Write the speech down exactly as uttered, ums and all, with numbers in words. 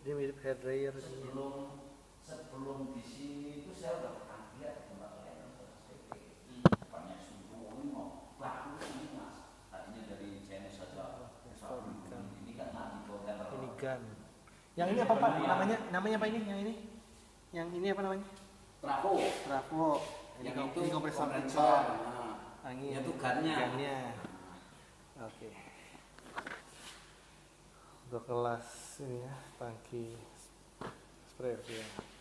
Jadi mirip hair dryer. Sebelum sebelum di sini itu saya udah pernah lihat di tempat lain banyak suhu ini mau bagus ini mas. Tadinya dari Chinese saja. Ini kan nanti ini gun. Yang ini apa Pak? Namanya namanya apa ini? Yang ini? Yang ini apa namanya? Trafo. Trafo. Ini, Yang kom itu ini kompresor kompresor. Nah, angin. itu gunnya. Gunnya. Oke. Untuk kelas ini ya, tangki sprayer ya.